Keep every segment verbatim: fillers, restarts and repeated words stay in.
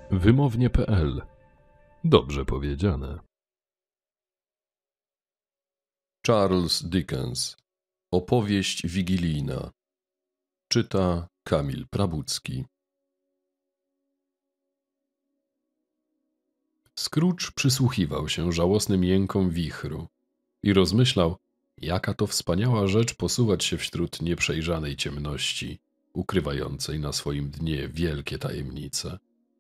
wymownie kropka pe el. Dobrze powiedziane. Charles Dickens. Opowieść wigilijna. Czyta Kamil Prabucki. Scrooge przysłuchiwał się żałosnym jękom wichru i rozmyślał, jaka to wspaniała rzecz posuwać się wśród nieprzejrzanej ciemności, ukrywającej na swoim dnie wielkie tajemnice.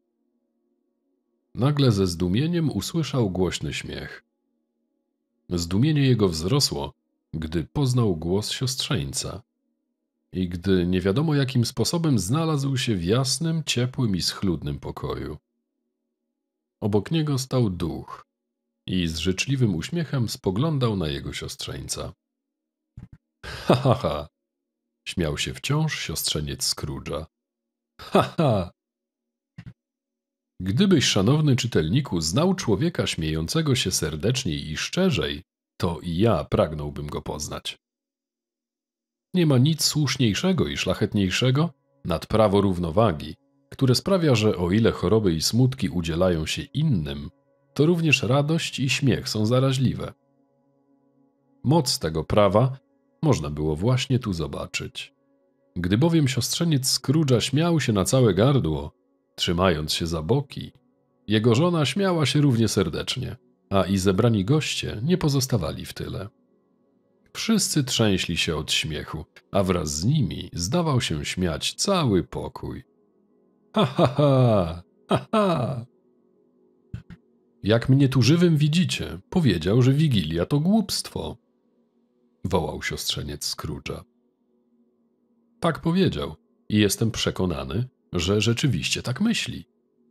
Nagle ze zdumieniem usłyszał głośny śmiech. Zdumienie jego wzrosło, gdy poznał głos siostrzeńca i gdy nie wiadomo jakim sposobem znalazł się w jasnym, ciepłym i schludnym pokoju. Obok niego stał duch i z życzliwym uśmiechem spoglądał na jego siostrzeńca. Ha, ha, ha! Śmiał się wciąż siostrzeniec Scrooge'a. Ha, ha! Gdybyś, szanowny czytelniku, znał człowieka śmiejącego się serdeczniej i szczerzej, to i ja pragnąłbym go poznać. Nie ma nic słuszniejszego i szlachetniejszego nad prawo równowagi, które sprawia, że o ile choroby i smutki udzielają się innym, to również radość i śmiech są zaraźliwe. Moc tego prawa można było właśnie tu zobaczyć. Gdy bowiem siostrzeniec Scrooge'a śmiał się na całe gardło, trzymając się za boki, jego żona śmiała się równie serdecznie, a i zebrani goście nie pozostawali w tyle. Wszyscy trzęśli się od śmiechu, a wraz z nimi zdawał się śmiać cały pokój. Ha, ha, ha, ha, ha. Jak mnie tu żywym widzicie, powiedział, że Wigilia to głupstwo, wołał siostrzeniec Scrooge'a. Tak powiedział i jestem przekonany, że rzeczywiście tak myśli.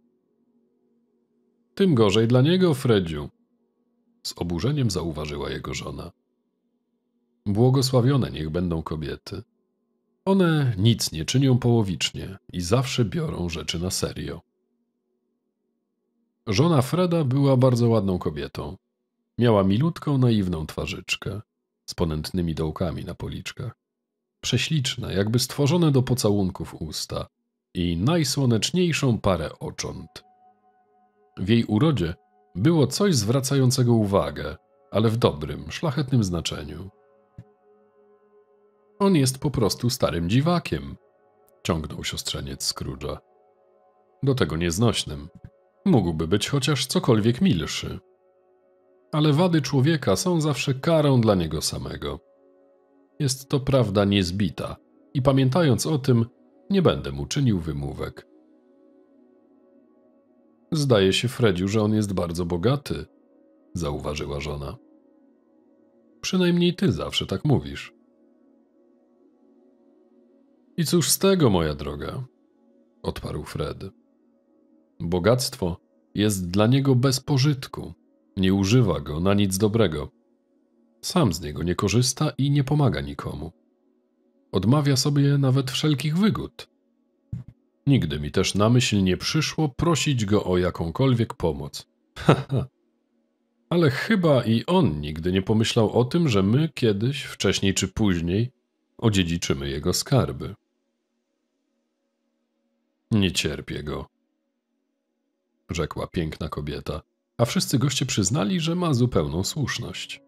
Tym gorzej dla niego, Fredziu, z oburzeniem zauważyła jego żona. Błogosławione niech będą kobiety. One nic nie czynią połowicznie i zawsze biorą rzeczy na serio. Żona Freda była bardzo ładną kobietą. Miała milutką, naiwną twarzyczkę, z ponętnymi dołkami na policzkach. Prześliczne, jakby stworzone do pocałunków usta i najsłoneczniejszą parę ocząt. W jej urodzie było coś zwracającego uwagę, ale w dobrym, szlachetnym znaczeniu. On jest po prostu starym dziwakiem, ciągnął siostrzeniec Scrooge'a. Do tego nieznośnym. Mógłby być chociaż cokolwiek milszy. Ale wady człowieka są zawsze karą dla niego samego. Jest to prawda niezbita i pamiętając o tym, nie będę mu czynił wymówek. Zdaje się, Fredziu, że on jest bardzo bogaty, zauważyła żona. Przynajmniej ty zawsze tak mówisz. I cóż z tego, moja droga, odparł Fred. Bogactwo jest dla niego bez pożytku, nie używa go na nic dobrego. Sam z niego nie korzysta i nie pomaga nikomu. Odmawia sobie nawet wszelkich wygód. Nigdy mi też na myśl nie przyszło prosić go o jakąkolwiek pomoc. Haha. Ale chyba i on nigdy nie pomyślał o tym, że my kiedyś, wcześniej czy później, odziedziczymy jego skarby. Nie cierpię go, rzekła piękna kobieta, a wszyscy goście przyznali, że ma zupełną słuszność.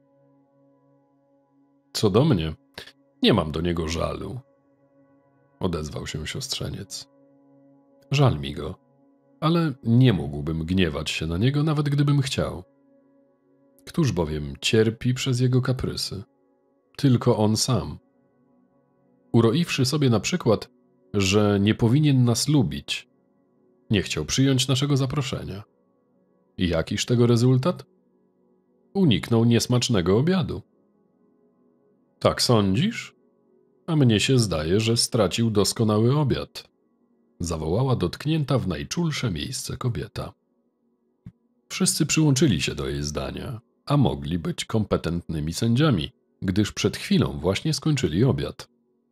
Co do mnie, nie mam do niego żalu, odezwał się siostrzeniec. Żal mi go, ale nie mógłbym gniewać się na niego, nawet gdybym chciał. Któż bowiem cierpi przez jego kaprysy? Tylko on sam. Uroiwszy sobie na przykład, że nie powinien nas lubić, nie chciał przyjąć naszego zaproszenia. I jakiż tego rezultat? Uniknął niesmacznego obiadu. Tak sądzisz? A mnie się zdaje, że stracił doskonały obiad, zawołała dotknięta w najczulsze miejsce kobieta. Wszyscy przyłączyli się do jej zdania, a mogli być kompetentnymi sędziami, gdyż przed chwilą właśnie skończyli obiad.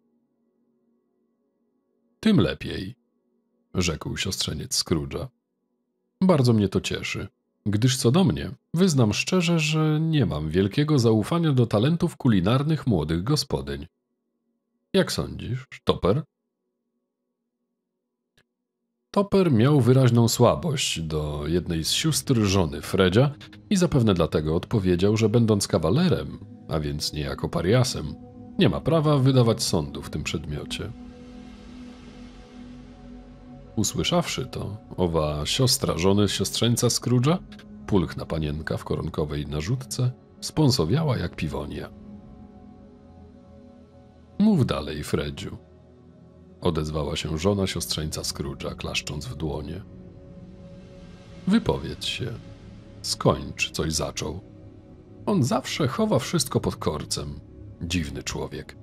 Tym lepiej, rzekł siostrzeniec Scrooge'a. Bardzo mnie to cieszy, gdyż co do mnie, wyznam szczerze, że nie mam wielkiego zaufania do talentów kulinarnych młodych gospodyń. Jak sądzisz, Topper? Topper miał wyraźną słabość do jednej z sióstr żony Fredzia i zapewne dlatego odpowiedział, że będąc kawalerem, a więc niejako pariasem, nie ma prawa wydawać sądu w tym przedmiocie. Usłyszawszy to, owa siostra żony siostrzeńca Scrooge'a, pulchna panienka w koronkowej narzutce, spąsowiała jak piwonia. Mów dalej, Fredziu, odezwała się żona siostrzeńca Scrooge'a, klaszcząc w dłonie. Wypowiedz się. Skończ, coś zaczął. On zawsze chowa wszystko pod korcem. Dziwny człowiek.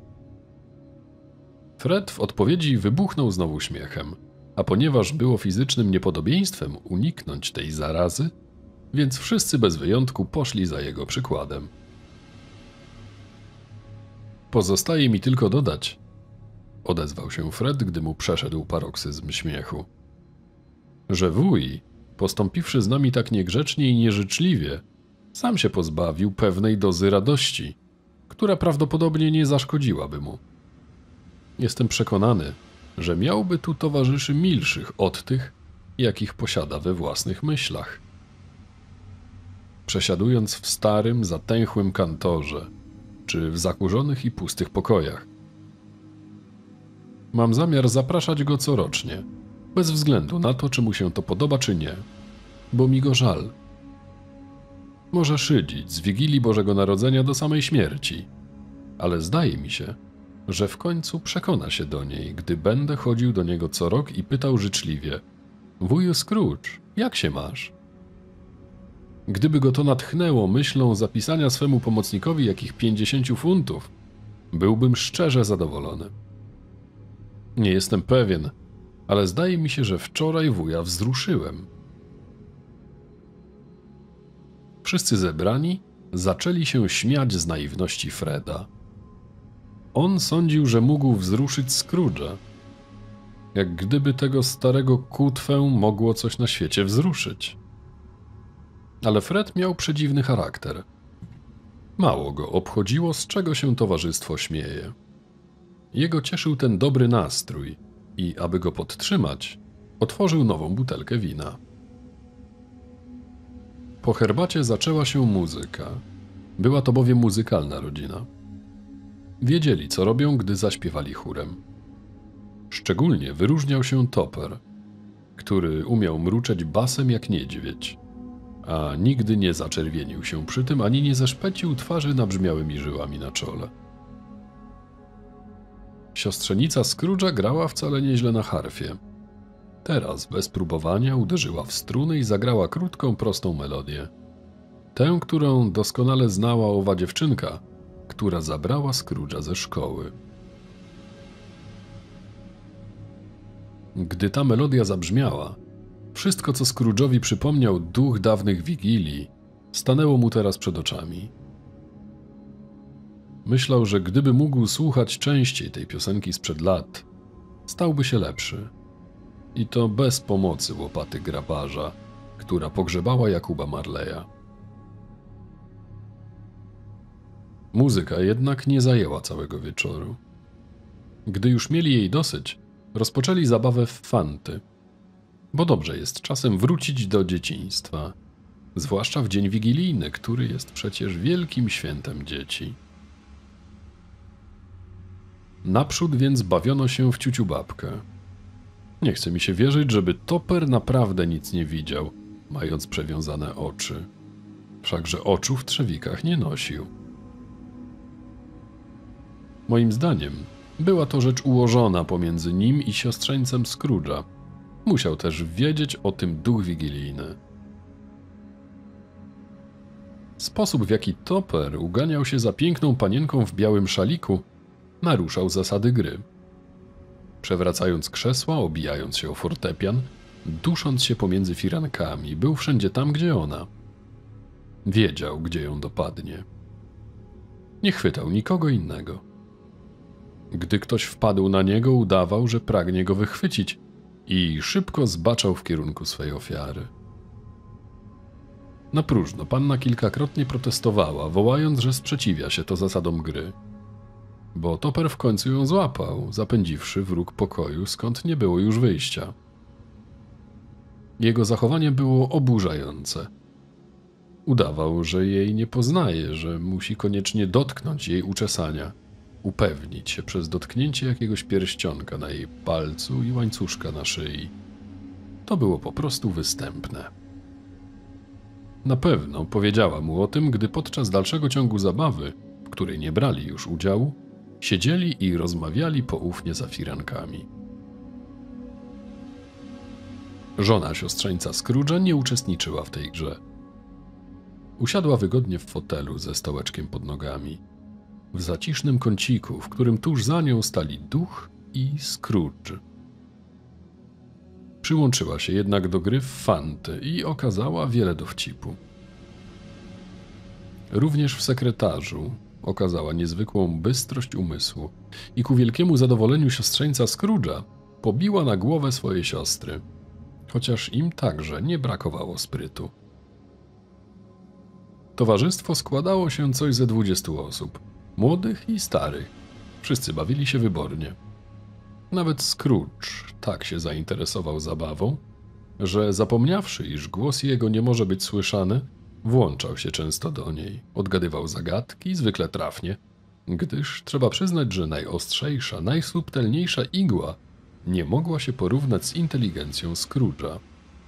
Fred w odpowiedzi wybuchnął znowu śmiechem, a ponieważ było fizycznym niepodobieństwem uniknąć tej zarazy, więc wszyscy bez wyjątku poszli za jego przykładem. Pozostaje mi tylko dodać, odezwał się Fred, gdy mu przeszedł paroksyzm śmiechu, że wuj, postąpiwszy z nami tak niegrzecznie i nieżyczliwie, sam się pozbawił pewnej dozy radości, która prawdopodobnie nie zaszkodziłaby mu. Jestem przekonany, że miałby tu towarzyszy milszych od tych, jakich posiada we własnych myślach. Przesiadując w starym, zatęchłym kantorze, czy w zakurzonych i pustych pokojach. Mam zamiar zapraszać go corocznie, bez względu na to, czy mu się to podoba, czy nie, bo mi go żal. Może szydzić z Wigilii Bożego Narodzenia do samej śmierci, ale zdaje mi się, że w końcu przekona się do niej, gdy będę chodził do niego co rok i pytał życzliwie: wuju Scrooge, jak się masz? Gdyby go to natchnęło myślą zapisania swemu pomocnikowi jakich pięćdziesięciu funtów, byłbym szczerze zadowolony. Nie jestem pewien, ale zdaje mi się, że wczoraj wuja wzruszyłem. Wszyscy zebrani zaczęli się śmiać z naiwności Freda. On sądził, że mógł wzruszyć Scrooge'a, jak gdyby tego starego kutwę mogło coś na świecie wzruszyć. Ale Fred miał przedziwny charakter. Mało go obchodziło, z czego się towarzystwo śmieje. Jego cieszył ten dobry nastrój i, aby go podtrzymać, otworzył nową butelkę wina. Po herbacie zaczęła się muzyka. Była to bowiem muzykalna rodzina. Wiedzieli, co robią, gdy zaśpiewali chórem. Szczególnie wyróżniał się Topper, który umiał mruczeć basem jak niedźwiedź, a nigdy nie zaczerwienił się przy tym, ani nie zeszpecił twarzy nabrzmiałymi żyłami na czole. Siostrzenica Scrooge'a grała wcale nieźle na harfie. Teraz, bez próbowania, uderzyła w struny i zagrała krótką, prostą melodię. Tę, którą doskonale znała owa dziewczynka, która zabrała Scrooge'a ze szkoły. Gdy ta melodia zabrzmiała, wszystko, co Scrooge'owi przypomniał duch dawnych wigilii, stanęło mu teraz przed oczami. Myślał, że gdyby mógł słuchać częściej tej piosenki sprzed lat, stałby się lepszy. I to bez pomocy łopaty grabarza, która pogrzebała Jakuba Marleya. Muzyka jednak nie zajęła całego wieczoru. Gdy już mieli jej dosyć, rozpoczęli zabawę w fanty, bo dobrze jest czasem wrócić do dzieciństwa, zwłaszcza w dzień wigilijny, który jest przecież wielkim świętem dzieci. Naprzód więc bawiono się w ciuciu babkę. Nie chce mi się wierzyć, żeby Topper naprawdę nic nie widział, mając przewiązane oczy. Wszakże oczu w trzewikach nie nosił. Moim zdaniem była to rzecz ułożona pomiędzy nim i siostrzeńcem Scrooge'a. Musiał też wiedzieć o tym duch wigilijny. Sposób, w jaki Topper uganiał się za piękną panienką w białym szaliku, naruszał zasady gry. Przewracając krzesła, obijając się o fortepian, dusząc się pomiędzy firankami, był wszędzie tam, gdzie ona. Wiedział, gdzie ją dopadnie. Nie chwytał nikogo innego. Gdy ktoś wpadł na niego, udawał, że pragnie go wychwycić i szybko zbaczał w kierunku swej ofiary. Na próżno panna kilkakrotnie protestowała, wołając, że sprzeciwia się to zasadom gry. Bo Topper w końcu ją złapał, zapędziwszy w róg pokoju, skąd nie było już wyjścia. Jego zachowanie było oburzające. Udawał, że jej nie poznaje, że musi koniecznie dotknąć jej uczesania, upewnić się przez dotknięcie jakiegoś pierścionka na jej palcu i łańcuszka na szyi. To było po prostu występne. Na pewno powiedziała mu o tym, gdy podczas dalszego ciągu zabawy, w której nie brali już udziału, siedzieli i rozmawiali poufnie za firankami. Żona siostrzeńca Scrooge'a nie uczestniczyła w tej grze. Usiadła wygodnie w fotelu ze stołeczkiem pod nogami, w zacisznym kąciku, w którym tuż za nią stali duch i Scrooge. Przyłączyła się jednak do gry w fanty i okazała wiele dowcipu. Również w sekretarzu okazała niezwykłą bystrość umysłu i ku wielkiemu zadowoleniu siostrzeńca Scrooge'a pobiła na głowę swojej siostry, chociaż im także nie brakowało sprytu. Towarzystwo składało się coś ze dwudziestu osób, młodych i starych. Wszyscy bawili się wybornie. Nawet Scrooge tak się zainteresował zabawą, że zapomniawszy, iż głos jego nie może być słyszany, włączał się często do niej, odgadywał zagadki, zwykle trafnie, gdyż trzeba przyznać, że najostrzejsza, najsubtelniejsza igła nie mogła się porównać z inteligencją Scrooge'a.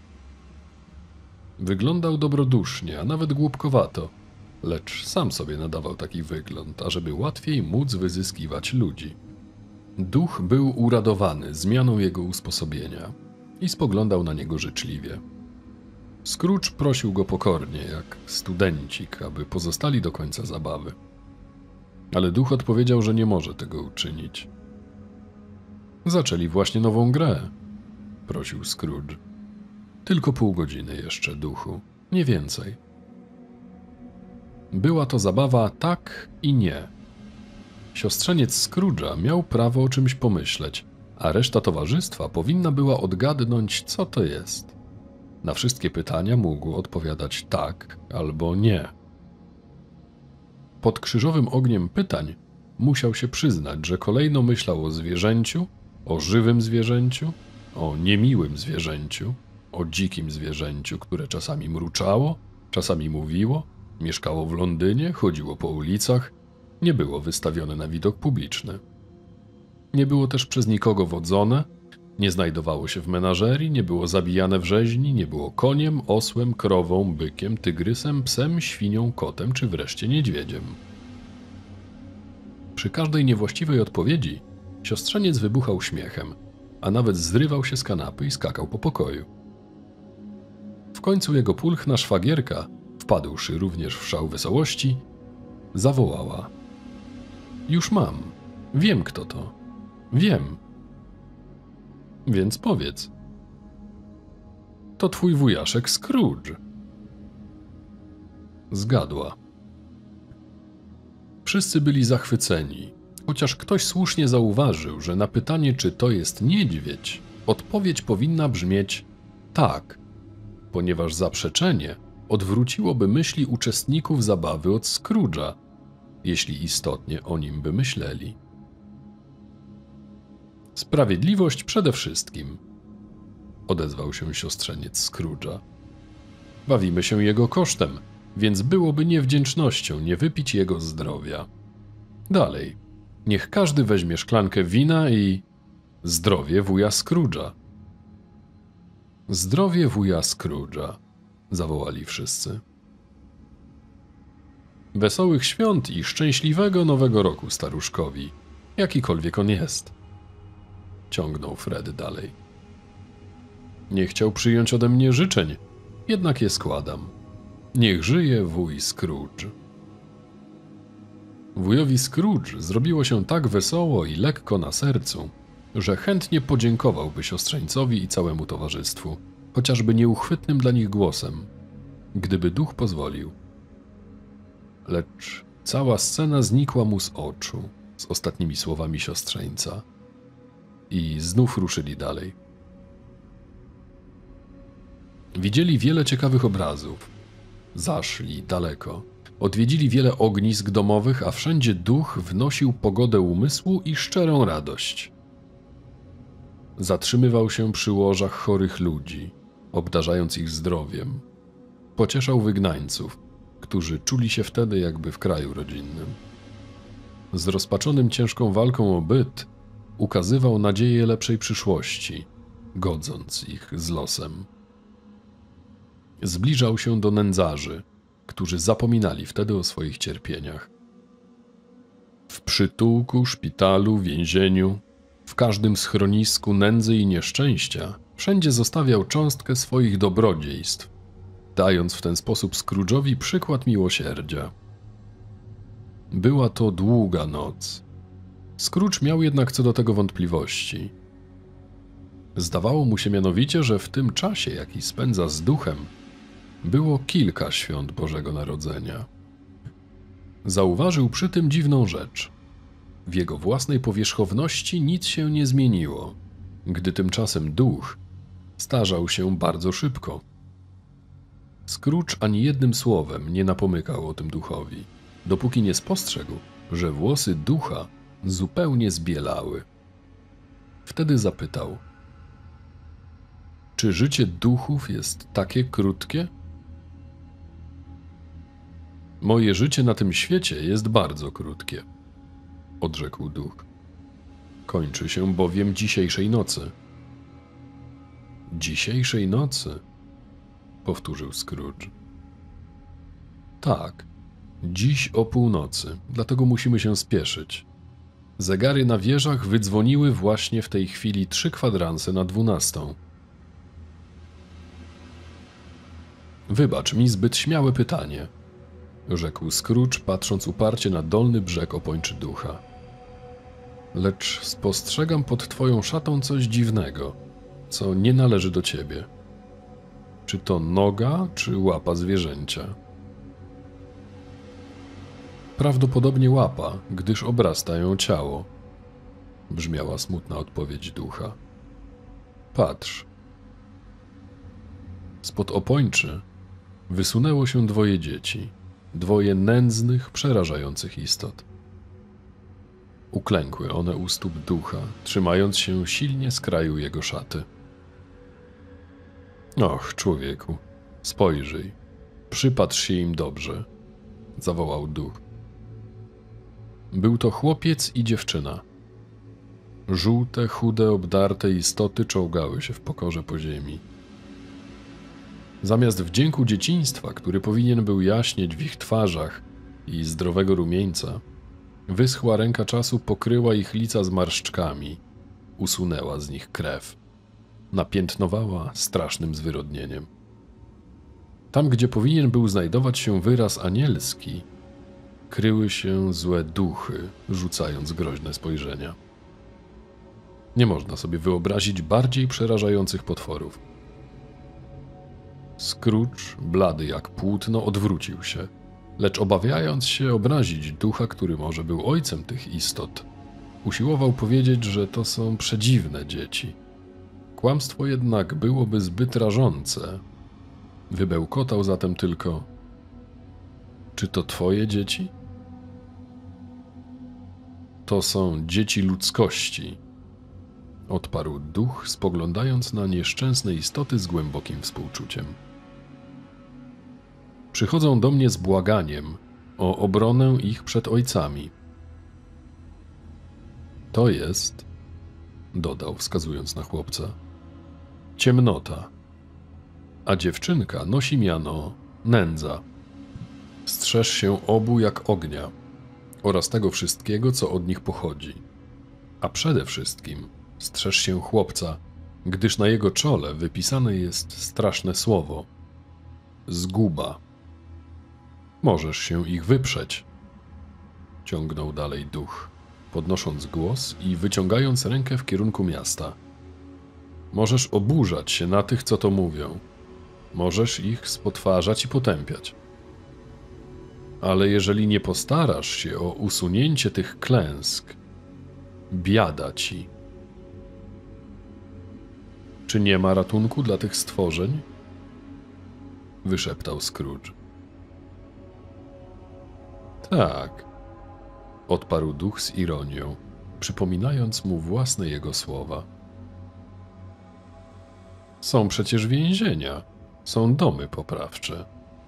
Wyglądał dobrodusznie, a nawet głupkowato, lecz sam sobie nadawał taki wygląd, ażeby łatwiej móc wyzyskiwać ludzi. Duch był uradowany zmianą jego usposobienia i spoglądał na niego życzliwie. Scrooge prosił go pokornie, jak studencik, aby pozostali do końca zabawy. Ale duch odpowiedział, że nie może tego uczynić. Zaczęli właśnie nową grę, prosił Scrooge. Tylko pół godziny jeszcze, duchu, nie więcej. Była to zabawa tak i nie. Siostrzeniec Scrooge'a miał prawo o czymś pomyśleć, a reszta towarzystwa powinna była odgadnąć, co to jest. Na wszystkie pytania mógł odpowiadać tak albo nie. Pod krzyżowym ogniem pytań musiał się przyznać, że kolejno myślał o zwierzęciu, o żywym zwierzęciu, o niemiłym zwierzęciu, o dzikim zwierzęciu, które czasami mruczało, czasami mówiło, mieszkało w Londynie, chodziło po ulicach, nie było wystawione na widok publiczny. Nie było też przez nikogo wodzone, nie znajdowało się w menażerii, nie było zabijane w rzeźni, nie było koniem, osłem, krową, bykiem, tygrysem, psem, świnią, kotem czy wreszcie niedźwiedziem. Przy każdej niewłaściwej odpowiedzi siostrzeniec wybuchał śmiechem, a nawet zrywał się z kanapy i skakał po pokoju. W końcu jego pulchna szwagierka, wpadłszy również w szał wesołości, zawołała: Już mam, wiem kto to, wiem. Więc powiedz. To twój wujaszek Scrooge. Zgadła. Wszyscy byli zachwyceni, chociaż ktoś słusznie zauważył, że na pytanie, czy to jest niedźwiedź, odpowiedź powinna brzmieć tak, ponieważ zaprzeczenie odwróciłoby myśli uczestników zabawy od Scrooge'a, jeśli istotnie o nim by myśleli. Sprawiedliwość przede wszystkim, odezwał się siostrzeniec Scrooge'a. Bawimy się jego kosztem, więc byłoby niewdzięcznością nie wypić jego zdrowia. Dalej, niech każdy weźmie szklankę wina i zdrowie wuja Scrooge'a. Zdrowie wuja Scrooge'a, zawołali wszyscy. Wesołych świąt i szczęśliwego nowego roku staruszkowi, jakikolwiek on jest, ciągnął Fred dalej. Nie chciał przyjąć ode mnie życzeń, jednak je składam. Niech żyje wuj Scrooge. Wujowi Scrooge zrobiło się tak wesoło i lekko na sercu, że chętnie podziękowałby siostrzeńcowi i całemu towarzystwu, chociażby nieuchwytnym dla nich głosem, gdyby duch pozwolił. Lecz cała scena znikła mu z oczu z ostatnimi słowami siostrzeńca i znów ruszyli dalej. Widzieli wiele ciekawych obrazów. Zaszli daleko. Odwiedzili wiele ognisk domowych, a wszędzie duch wnosił pogodę umysłu i szczerą radość. Zatrzymywał się przy łożach chorych ludzi, obdarzając ich zdrowiem. Pocieszał wygnańców, którzy czuli się wtedy jakby w kraju rodzinnym. Zrozpaczonym ciężką walką o byt ukazywał nadzieję lepszej przyszłości, godząc ich z losem. Zbliżał się do nędzarzy, którzy zapominali wtedy o swoich cierpieniach. W przytułku, szpitalu, więzieniu, w każdym schronisku nędzy i nieszczęścia wszędzie zostawiał cząstkę swoich dobrodziejstw, dając w ten sposób Scrooge'owi przykład miłosierdzia. Była to długa noc. Scrooge miał jednak co do tego wątpliwości. Zdawało mu się mianowicie, że w tym czasie, jaki spędza z duchem, było kilka świąt Bożego Narodzenia. Zauważył przy tym dziwną rzecz. W jego własnej powierzchowności nic się nie zmieniło, gdy tymczasem duch starzał się bardzo szybko. Scrooge ani jednym słowem nie napomykał o tym duchowi, dopóki nie spostrzegł, że włosy ducha zupełnie zbielały. Wtedy zapytał: czy życie duchów jest takie krótkie? Moje życie na tym świecie jest bardzo krótkie, odrzekł duch. Kończy się bowiem dzisiejszej nocy. Dzisiejszej nocy? Powtórzył Scrooge. Tak, dziś o północy, dlatego musimy się spieszyć. Zegary na wieżach wydzwoniły właśnie w tej chwili trzy kwadranse na dwunastą. Wybacz mi zbyt śmiałe pytanie, rzekł Scrooge, patrząc uparcie na dolny brzeg opończy ducha. Lecz spostrzegam pod twoją szatą coś dziwnego, co nie należy do ciebie. Czy to noga, czy łapa zwierzęcia? Prawdopodobnie łapa, gdyż obrasta ją ciało, brzmiała smutna odpowiedź ducha. Patrz. Spod opończy wysunęło się dwoje dzieci, dwoje nędznych, przerażających istot. Uklękły one u stóp ducha, trzymając się silnie z kraju jego szaty. Och, człowieku, spojrzyj, przypatrz się im dobrze, zawołał duch. Był to chłopiec i dziewczyna. Żółte, chude, obdarte istoty czołgały się w pokorze po ziemi. Zamiast wdzięku dzieciństwa, który powinien był jaśnieć w ich twarzach i zdrowego rumieńca, wyschła ręka czasu pokryła ich lica zmarszczkami, usunęła z nich krew, napiętnowała strasznym zwyrodnieniem. Tam, gdzie powinien był znajdować się wyraz anielski, kryły się złe duchy, rzucając groźne spojrzenia. Nie można sobie wyobrazić bardziej przerażających potworów. Scrooge, blady jak płótno, odwrócił się, lecz obawiając się obrazić ducha, który może był ojcem tych istot, usiłował powiedzieć, że to są przedziwne dzieci. Kłamstwo jednak byłoby zbyt rażące. Wybełkotał zatem tylko: czy to twoje dzieci? To są dzieci ludzkości, odparł duch, spoglądając na nieszczęsne istoty z głębokim współczuciem. Przychodzą do mnie z błaganiem o obronę ich przed ojcami. To jest, dodał, wskazując na chłopca, ciemnota, a dziewczynka nosi miano nędza. Strzeż się obu jak ognia oraz tego wszystkiego, co od nich pochodzi. A przede wszystkim strzeż się chłopca, gdyż na jego czole wypisane jest straszne słowo – zguba. Możesz się ich wyprzeć, ciągnął dalej duch, podnosząc głos i wyciągając rękę w kierunku miasta. Możesz oburzać się na tych, co to mówią. Możesz ich spotwarzać i potępiać. Ale jeżeli nie postarasz się o usunięcie tych klęsk, biada ci. Czy nie ma ratunku dla tych stworzeń? Wyszeptał Scrooge. Tak, odparł duch z ironią, przypominając mu własne jego słowa. Są przecież więzienia, są domy poprawcze.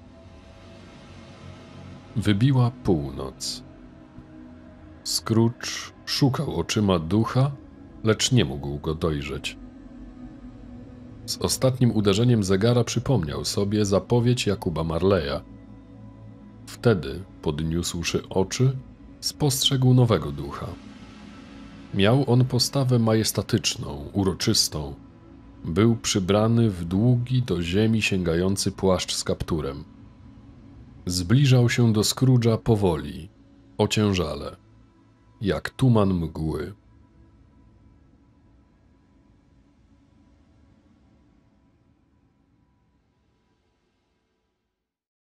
Wybiła północ. Scrooge szukał oczyma ducha, lecz nie mógł go dojrzeć. Z ostatnim uderzeniem zegara przypomniał sobie zapowiedź Jakuba Marleya. Wtedy, podniósłszy oczy, spostrzegł nowego ducha. Miał on postawę majestatyczną, uroczystą. Był przybrany w długi do ziemi sięgający płaszcz z kapturem. Zbliżał się do Scrooge'a powoli, ociężale, jak tuman mgły.